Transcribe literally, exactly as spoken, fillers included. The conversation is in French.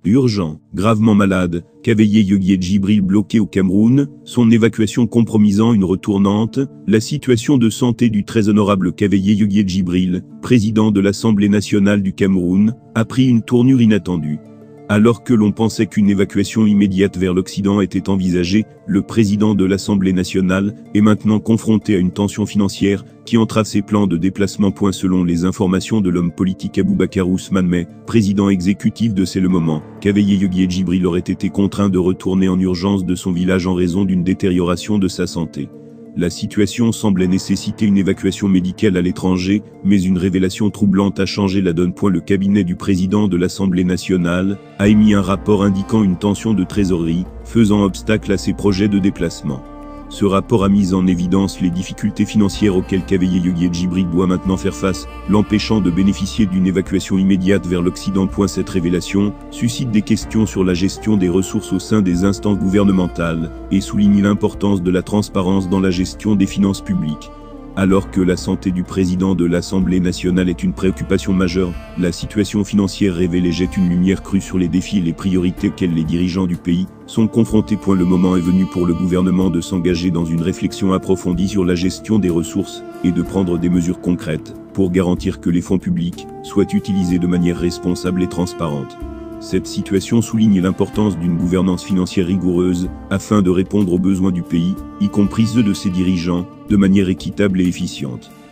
Urgent, gravement malade, Kaveye Yoguie Djibril bloqué au Cameroun, son évacuation compromisant une retournante, la situation de santé du très honorable Kaveye Yoguie Djibril, président de l'Assemblée nationale du Cameroun, a pris une tournure inattendue. Alors que l'on pensait qu'une évacuation immédiate vers l'Occident était envisagée, le président de l'Assemblée nationale est maintenant confronté à une tension financière qui entrave ses plans de déplacement. Selon les informations de l'homme politique Aboubacar Ousmane May, président exécutif de C'est le moment, Kaveye Yoguie Djibril aurait été contraint de retourner en urgence de son village en raison d'une détérioration de sa santé. La situation semblait nécessiter une évacuation médicale à l'étranger, mais une révélation troublante a changé la donne. Le cabinet du président de l'Assemblée nationale a émis un rapport indiquant une tension de trésorerie, faisant obstacle à ses projets de déplacement. Ce rapport a mis en évidence les difficultés financières auxquelles Kaveye Yoguie Djibril doit maintenant faire face, l'empêchant de bénéficier d'une évacuation immédiate vers l'Occident. Cette révélation suscite des questions sur la gestion des ressources au sein des instances gouvernementales et souligne l'importance de la transparence dans la gestion des finances publiques. Alors que la santé du président de l'Assemblée nationale est une préoccupation majeure, la situation financière révélée jette une lumière crue sur les défis et les priorités auxquels les dirigeants du pays sont confrontés. Le moment est venu pour le gouvernement de s'engager dans une réflexion approfondie sur la gestion des ressources et de prendre des mesures concrètes pour garantir que les fonds publics soient utilisés de manière responsable et transparente. Cette situation souligne l'importance d'une gouvernance financière rigoureuse afin de répondre aux besoins du pays, y compris ceux de ses dirigeants, de manière équitable et efficiente.